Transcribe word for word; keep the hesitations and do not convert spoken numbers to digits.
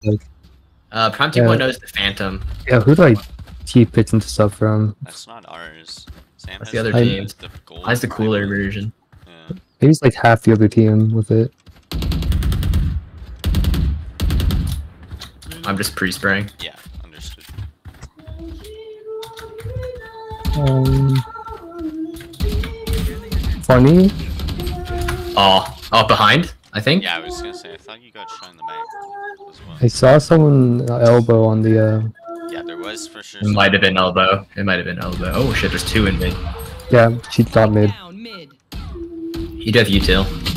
like, Uh, Prime two point oh is the Phantom. yeah, who do I keep pitching stuff from? That's not ours. Sam That's has the other the, team. the gold Mine's the cooler rival. version. Yeah. Maybe it's like half the other team with it. I'm just pre-spraying. Yeah, understood. Um, funny. Oh, oh, behind, I think? Yeah, I was gonna say, I thought you got shot in the back as well. I saw someone uh, elbow on the. Uh, Yeah, there was for sure. It might have been elbow. It might have been elbow. Oh shit, there's two in mid. yeah, she thought mid. Down mid. You do have util.